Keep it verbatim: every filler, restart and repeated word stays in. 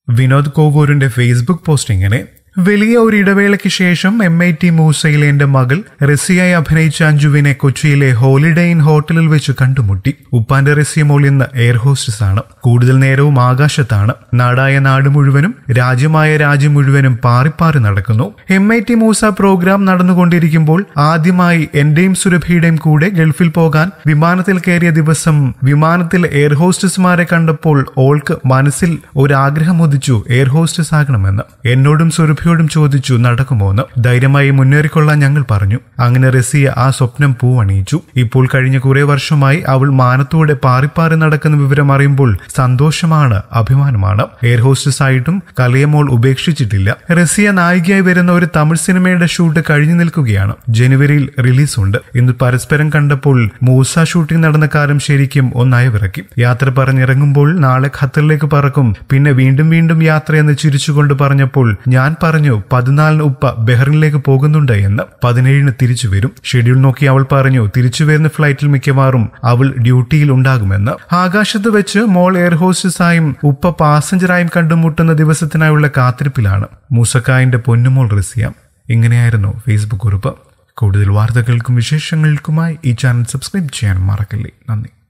Vinod കോവൂരിന്റെ Facebook post ഇങ്ങനെ: വലിയ ഒരു ഇടവേളയ്ക്ക് ശേഷം എം ഐ ടി മൂസയിലെ എന്റെ മകൾ റസിയായി അഭിനയിച്ച അഞ്ജുവിനെ കൊച്ചിയിലെ ഹോളിഡേ ഇൻ ഹോട്ടലിൽ വെച്ച് കണ്ടുമുട്ടി. ഉപ്പാന്റെ റസിയ മോൾ ഇന്ന് എയർ ഹോസ്റ്റസ് ആണ്. കൂടുതൽ നേരവും ആകാശത്താണ്. നാടായ നാട് മുഴുവനും രാജ്യമായ രാജ്യം മുഴുവനും പാറിപ്പാറി നടക്കുന്നു. M eighty Moosa program നടന്നുകൊണ്ടിരിക്കുമ്പോൾ ആദ്യമായി എന്റെയും സുരഭിയുടെയും കൂടെ ഗൾഫിൽ പോകാൻ വിമാനത്തിൽ കയറിയ ദിവസം വിമാനത്തിൽ എയർ ഹോസ്റ്റസ്മാരെ കണ്ടപ്പോൾ ഓൾക്ക് മനസ്സിൽ ഒരാഗ്രഹം ഉദിച്ചു, എയർ ഹോസ്റ്റസ് ആകണമെന്ന്. എന്നോടും സുരഭി ോടും ചോദിച്ചു നടക്കുമോന്ന്. ധൈര്യമായി മുന്നേറിക്കൊള്ളാൻ ഞങ്ങൾ പറഞ്ഞു. അങ്ങനെ റസിയ ആ സ്വപ്നം പൂവണിയിച്ചു. ഇപ്പോൾ കഴിഞ്ഞ കുറെ വർഷമായി അവൾ മാനത്തോടെ പാറിപ്പാറി നടക്കുന്ന വിവരം അറിയുമ്പോൾ സന്തോഷമാണ്, അഭിമാനമാണ്. എയർ ഹോസ്റ്റസ് ആയിട്ടും കലയമോൾ ഉപേക്ഷിച്ചിട്ടില്ല. റസിയ നായികയായി വരുന്ന ഒരു തമിഴ് സിനിമയുടെ ഷൂട്ട് കഴിഞ്ഞു നിൽക്കുകയാണ്. ജനുവരിയിൽ റിലീസുണ്ട്. ഇന്ന് പരസ്പരം കണ്ടപ്പോൾ മൂസ ഷൂട്ടിംഗ് നടന്ന കാലം ശരിക്കും ഒന്നയവിറക്കി. യാത്ര പറഞ്ഞിറങ്ങുമ്പോൾ നാളെ ഖത്തറിലേക്ക് പറക്കും, പിന്നെ വീണ്ടും വീണ്ടും യാത്രയെന്ന് ചിരിച്ചുകൊണ്ട് പറഞ്ഞപ്പോൾ ഞാൻ പറഞ്ഞു പതിനാലിന് ഉപ്പ ബഹ്റിനിലേക്ക് പോകുന്നുണ്ട് എന്ന്. പതിനേഴിന് തിരിച്ചു വരും. ഷെഡ്യൂൾ നോക്കി അവൾ പറഞ്ഞു തിരിച്ചു വരുന്ന ഫ്ലൈറ്റിൽ മിക്കവാറും അവൾ ഡ്യൂട്ടിയിൽ ഉണ്ടാകുമെന്ന്. ആകാശത്ത് വെച്ച് മോൾ എയർ ഹോസ്റ്റസായും ഉപ്പ പാസഞ്ചറായും കണ്ടുമുട്ടുന്ന ദിവസത്തിനായുള്ള കാത്തിരിപ്പിലാണ് മൂസക്കായന്റെ പൊന്നുമോൾ റസിയ. ഇങ്ങനെയായിരുന്നു ഫേസ്ബുക്ക് കുറിപ്പ്. കൂടുതൽ വാർത്തകൾക്കും വിശേഷങ്ങൾക്കുമായി ഈ ചാനൽ സബ്സ്ക്രൈബ് ചെയ്യാൻ മറക്കല്ലേ. നന്ദി.